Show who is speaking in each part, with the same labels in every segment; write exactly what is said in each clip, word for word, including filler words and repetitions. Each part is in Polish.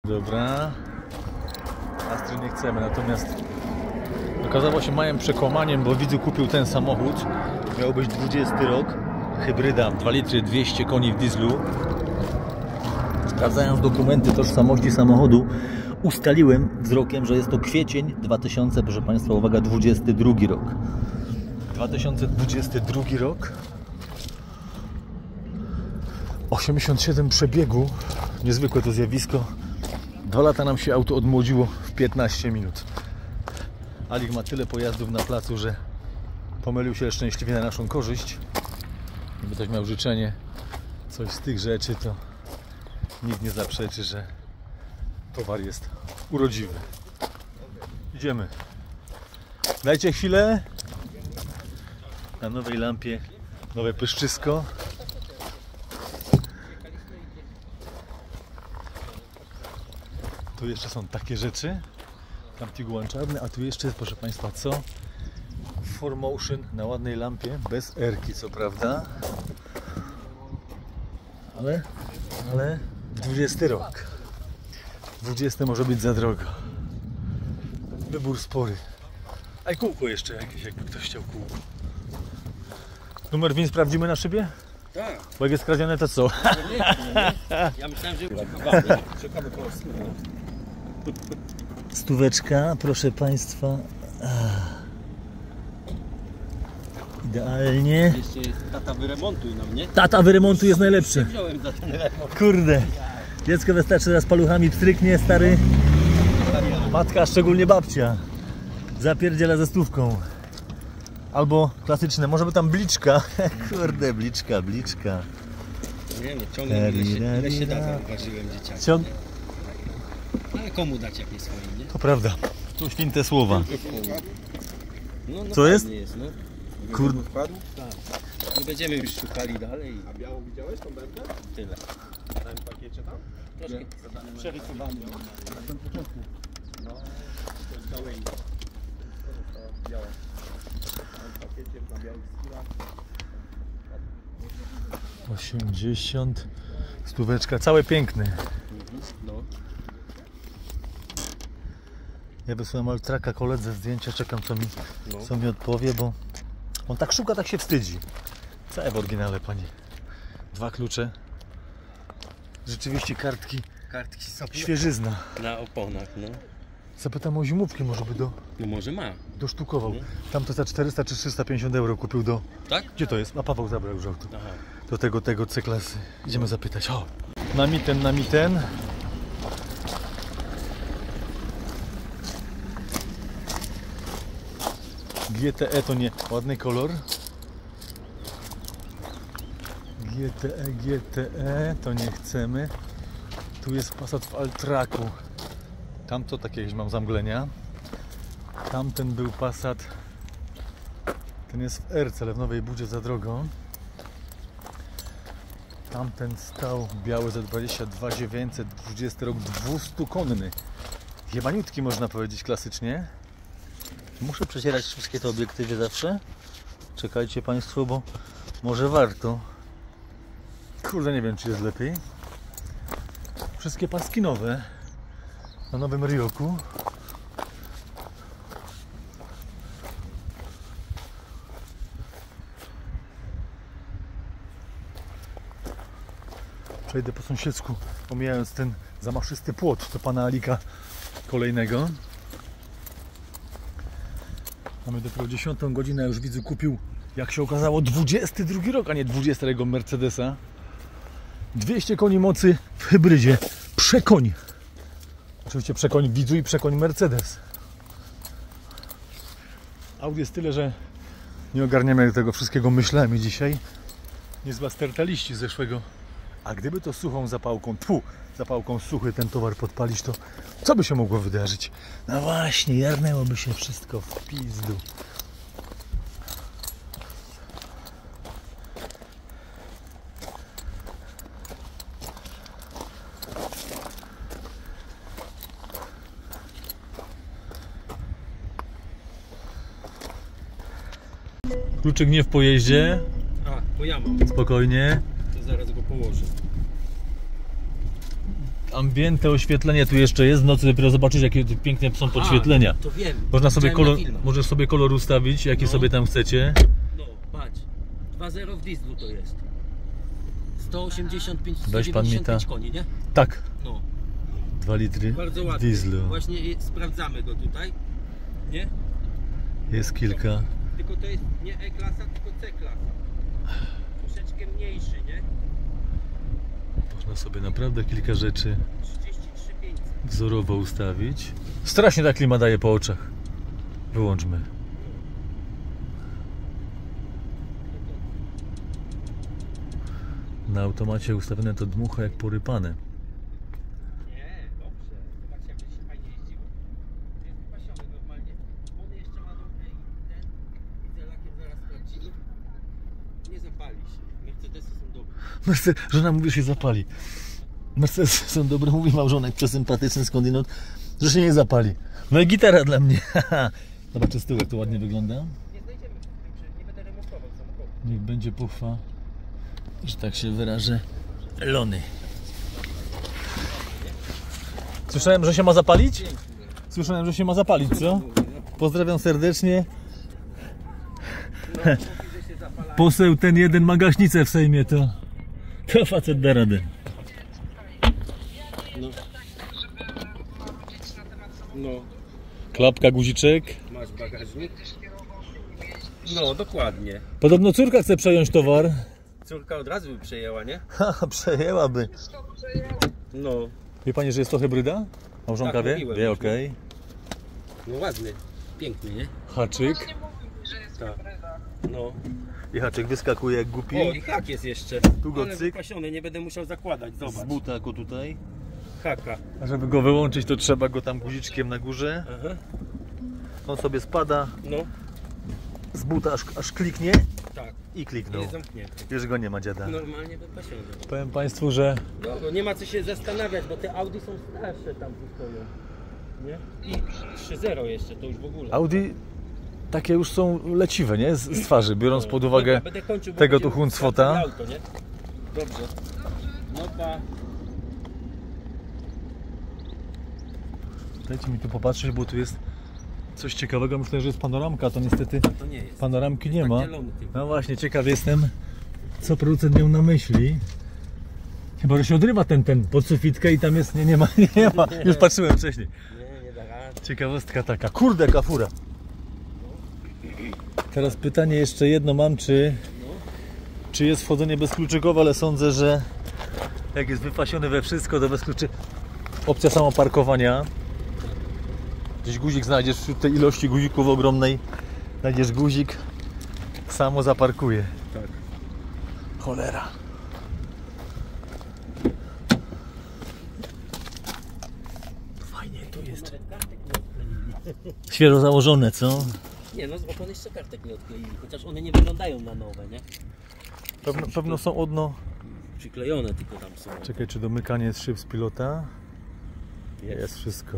Speaker 1: Dobra. Astry nie chcemy, natomiast okazało się małym przekłamaniem, bo widzu kupił ten samochód. Miał być dwudziesty rok. Hybryda, dwa litry, dwieście koni w dieslu. Sprawdzając dokumenty tożsamości samochodu, ustaliłem wzrokiem, że jest to kwiecień dwa tysiące, proszę Państwa, uwaga, dwudziesty drugi rok. dwa tysiące dwudziesty drugi rok. osiemdziesiąt siedem przebiegu. Niezwykłe to zjawisko. Dwa lata nam się auto odmłodziło w piętnaście minut. Alik ma tyle pojazdów na placu, że pomylił się szczęśliwie na naszą korzyść. Gdyby ktoś miał życzenie, coś z tych rzeczy, to nikt nie zaprzeczy, że towar jest urodziwy. Idziemy. Dajcie chwilę. Na nowej lampie nowe pyszczysko. Tu jeszcze są takie rzeczy. Tam Tiguan czarny, a tu jeszcze jest, proszę Państwa, co? four motion na ładnej lampie, bez erki, co prawda. Ale, ale dwudziesty rok. dwudziesty może być za drogo. Wybór spory. A i kółko jeszcze jakieś, jakby ktoś chciał kółko. Numer win sprawdzimy na szybie?
Speaker 2: Tak.
Speaker 1: Bo jak jest kradzione, to co?
Speaker 2: Ja myślałem, że czekamy po prostu.
Speaker 1: Stóweczka, proszę Państwa. Idealnie.
Speaker 2: Jeszcze jest tata wyremontuj nam, nie?
Speaker 1: Tata wyremontu jest najlepszy.
Speaker 2: Wziąłem za ten remont.
Speaker 1: Kurde. Dziecko wystarczy raz paluchami pstryknie, stary. Matka, szczególnie babcia, zapierdziela ze stówką. Albo klasyczne, może by tam bliczka. Kurde, bliczka, bliczka.
Speaker 2: Nie, nie, ciągle ile się, ile się da, zauważyłem dzieciaki.
Speaker 1: Ciąg...
Speaker 2: Ale komu dać jak nie swoim, nie?
Speaker 1: To prawda, to święte słowa.
Speaker 2: No, no
Speaker 1: co jest?
Speaker 2: jest no.
Speaker 1: Kurde.
Speaker 2: Tak. Nie będziemy już szukali dalej.
Speaker 3: A białą widziałeś tą bębkę?
Speaker 2: Tyle.
Speaker 3: W tym pakiecie tam?
Speaker 2: Troszkę przerysowany.
Speaker 3: Na tym początku. No, to jest białej. Biała. W tym pakiecie na białych skórach.
Speaker 1: osiemdziesiąt. Stóweczka, cały piękny.
Speaker 2: Mhm. No.
Speaker 1: Ja wysłałem Altraka koledze zdjęcia, czekam co mi,
Speaker 2: No.
Speaker 1: co mi odpowie, bo on tak szuka, tak się wstydzi. Całe w oryginale, panie. Dwa klucze. Rzeczywiście kartki.
Speaker 2: Kartki są
Speaker 1: Świeżyzna.
Speaker 2: na oponach, no.
Speaker 1: Zapytam o zimówki, może by do,
Speaker 2: No może ma.
Speaker 1: dosztukował.
Speaker 2: Nie?
Speaker 1: Tam to za czterysta czy trzysta pięćdziesiąt euro kupił do...
Speaker 2: Tak?
Speaker 1: Gdzie to jest? A Paweł zabrał już auto.
Speaker 2: Aha.
Speaker 1: Do tego, tego C-klasy. Idziemy zapytać. O! Na miten, na miten. G T E to nie ładny kolor. G T E, G T E to nie chcemy. Tu jest Passat w Altraku. Tamto takie jakieś mam zamglenia. Tamten był Passat. Ten jest w R C, ale w Nowej Budzie za drogo. Tamten stał biały za dwadzieścia dwa dziewięćset, dwudziesty rok, dwustukonny. Jebaniutki można powiedzieć klasycznie. Muszę przecierać wszystkie te obiektywy zawsze. Czekajcie Państwo, bo może warto. Kurde, nie wiem czy jest lepiej. Wszystkie paski nowe. Na nowym Ryoku. Przejdę po sąsiedzku, omijając ten zamaszysty płot do pana Alika kolejnego. Mamy dopiero dziesiątą godzinę, już widzu kupił, jak się okazało, dwudziesty drugi rok, a nie dwudziestego Mercedesa. dwieście koni mocy w hybrydzie. Przekoń. Oczywiście przekoń widzu i przekoń Mercedes. Audi jest tyle, że nie ogarniamy tego wszystkiego myślami dzisiaj. Niezła sterta liści z zeszłego. A gdyby to suchą zapałką, tfu, zapałką suchy ten towar podpalić, to co by się mogło wydarzyć? No właśnie, jarnęłoby się wszystko w pizdu. Kluczyk nie w pojeździe.
Speaker 2: A, bo ja mam.
Speaker 1: Spokojnie.
Speaker 2: To zaraz go położę.
Speaker 1: ambiente, oświetlenie tu jeszcze jest. W nocy dopiero zobaczyć, jakie tu piękne są podświetlenia.
Speaker 2: A, to wiem.
Speaker 1: Można sobie
Speaker 2: Widziałem
Speaker 1: kolor,
Speaker 2: na filmach.
Speaker 1: możesz sobie kolor ustawić, jaki
Speaker 2: No.
Speaker 1: sobie tam chcecie.
Speaker 2: No, patrz. dwa zero w dieslu to jest. sto osiemdziesiąt pięć, sto
Speaker 1: Weź pan mi
Speaker 2: dziewięćdziesiąt pięć
Speaker 1: ta-
Speaker 2: koni, nie?
Speaker 1: Tak,
Speaker 2: No,
Speaker 1: dwa litry
Speaker 2: bardzo ładnie.
Speaker 1: dieslu.
Speaker 2: Właśnie i sprawdzamy go tutaj. Nie?
Speaker 1: Jest kilka.
Speaker 2: Tylko to jest nie E-klasa, tylko C-klasa. Troszeczkę mniejszy, nie?
Speaker 1: Można sobie naprawdę kilka rzeczy
Speaker 2: trzydzieści trzy pięćset.
Speaker 1: wzorowo ustawić. Strasznie ta klima daje po oczach. Wyłączmy. Na automacie ustawione to dmucha jak porypane.
Speaker 2: Nie, dobrze. Zobaczcie, jak się fajnie jeździło. Jest wypasiony normalnie. On jeszcze ma dobre i ten. Widzę, lakier zaraz sprawdzimy. Nie zapali się. Mercedesy są dobre.
Speaker 1: Mercedes, żona mówi, że się zapali. Mercedesy są dobre, mówi małżonek przesympatyczny skądinąd, że się nie zapali. No i gitara dla mnie. Zobaczcie z tyłu, jak to ładnie wygląda.
Speaker 2: Nie znajdziemy w tym, nie będę remontował samochodu.
Speaker 1: Niech będzie pochwa, że tak się wyrażę, lony. Słyszałem, że się ma zapalić? Słyszałem, że się ma zapalić, co? Pozdrawiam serdecznie. Poseł ten jeden ma gaśnicę w Sejmie, to, to facet da radę.
Speaker 2: No. No,
Speaker 1: Klapka, guziczek.
Speaker 2: masz bagażnik. No, dokładnie.
Speaker 1: Podobno córka chce przejąć towar.
Speaker 2: Córka od razu by przejęła, nie?
Speaker 1: Ha, przejęłaby.
Speaker 2: No,
Speaker 1: Wie pani, że jest to hybryda? Małżonka
Speaker 2: Tak,
Speaker 1: wie?
Speaker 2: mówiłem
Speaker 1: Wie,
Speaker 2: już,
Speaker 1: okej.
Speaker 2: no ładny. Piękny, nie?
Speaker 1: Haczyk.
Speaker 2: Tak. No.
Speaker 1: I haczyk wyskakuje jak głupi.
Speaker 2: O, i hak jest jeszcze.
Speaker 1: Tu go
Speaker 2: Ale
Speaker 1: cyk.
Speaker 2: wypasiony, nie będę musiał zakładać,
Speaker 1: Z
Speaker 2: zobacz.
Speaker 1: buta go tutaj.
Speaker 2: Haka.
Speaker 1: A żeby go wyłączyć, to trzeba go tam guziczkiem na górze.
Speaker 2: Aha.
Speaker 1: On sobie spada
Speaker 2: No,
Speaker 1: z buta, aż, aż kliknie
Speaker 2: tak.
Speaker 1: i kliknął.
Speaker 2: Jest zamknięty.
Speaker 1: Już go nie ma, dziada.
Speaker 2: Normalnie wypasiony.
Speaker 1: Powiem państwu, że
Speaker 2: No, bo nie ma co się zastanawiać, bo te Audi są starsze tam tu stoją. Nie? I trzy zero jeszcze, to już w ogóle.
Speaker 1: Audi takie już są leciwe, nie? Z, z twarzy, biorąc pod
Speaker 2: Dobra,
Speaker 1: uwagę
Speaker 2: będę kończył, bo
Speaker 1: tego
Speaker 2: będzie
Speaker 1: tu huncwota.
Speaker 2: auto, nie? Dobrze. No pa.
Speaker 1: Dajcie mi tu popatrzeć, bo tu jest coś ciekawego. Myślę, że jest panoramka, a to niestety
Speaker 2: To nie jest.
Speaker 1: panoramki nie
Speaker 2: tak
Speaker 1: ma.
Speaker 2: zielony tylko.
Speaker 1: No właśnie, ciekaw jestem, co producent miał na myśli. Chyba, że się odrywa ten, ten pod sufitkę i tam jest, nie, nie ma, nie ma. Już patrzyłem wcześniej.
Speaker 2: Nie, nie da rady.
Speaker 1: Ciekawostka taka. Kurde, jaka fura. Teraz pytanie jeszcze jedno mam, czy, czy jest wchodzenie bezkluczykowe, ale sądzę, że jak jest wypasiony we wszystko, to bez kluczy. Opcja samoparkowania. Gdzieś guzik znajdziesz wśród tej ilości guzików ogromnej. Znajdziesz guzik, samo zaparkuje.
Speaker 2: Tak.
Speaker 1: Cholera. Fajnie tu jest. Świeżo założone, co?
Speaker 2: Nie no, z opon jeszcze kartek nie odkleili, chociaż one nie wyglądają na nowe, nie?
Speaker 1: Pewno, pewno są odno.
Speaker 2: Przyklejone tylko tam są.
Speaker 1: Czekaj, czy domykanie jest szyb z pilota?
Speaker 2: Jest.
Speaker 1: Jest wszystko.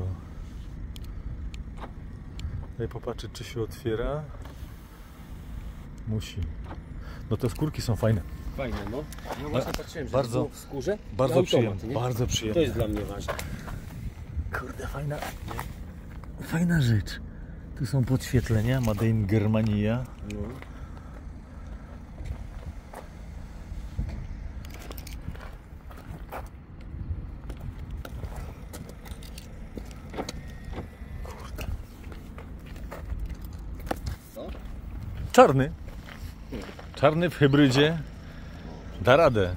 Speaker 1: Daj popatrzeć, czy się otwiera. Musi. No te skórki są fajne.
Speaker 2: Fajne, no. No właśnie patrzyłem, że
Speaker 1: bardzo-
Speaker 2: było w skórze i
Speaker 1: Bardzo
Speaker 2: automat,
Speaker 1: przyjemne.
Speaker 2: nie?
Speaker 1: Bardzo
Speaker 2: To
Speaker 1: przyjemne.
Speaker 2: jest dla mnie ważne.
Speaker 1: Kurde, fajna. Fajna rzecz. Tu są podświetlenia, Made in Germania.
Speaker 2: No.
Speaker 1: Czarny. Czarny w hybrydzie. Da radę.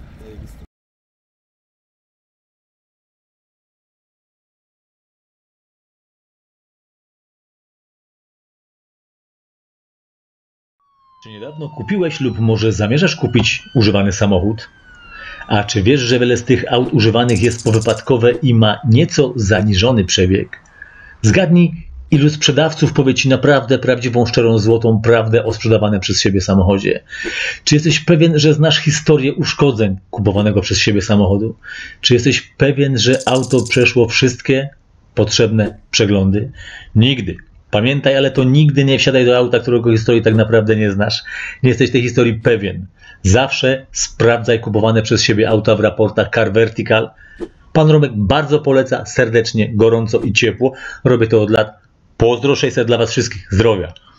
Speaker 4: Czy niedawno kupiłeś lub może zamierzasz kupić używany samochód? A czy wiesz, że wiele z tych aut używanych jest powypadkowe i ma nieco zaniżony przebieg? Zgadnij, ilu sprzedawców powie Ci naprawdę prawdziwą, szczerą, złotą prawdę o sprzedawanym przez siebie samochodzie? Czy jesteś pewien, że znasz historię uszkodzeń kupowanego przez siebie samochodu? Czy jesteś pewien, że auto przeszło wszystkie potrzebne przeglądy? Nigdy. Pamiętaj, ale to nigdy nie wsiadaj do auta, którego historii tak naprawdę nie znasz. Nie jesteś tej historii pewien. Zawsze sprawdzaj kupowane przez siebie auta w raportach Car Vertical Pan Romek bardzo poleca, serdecznie, gorąco i ciepło. Robię to od lat. Pozdro sześćset dla Was wszystkich. Zdrowia.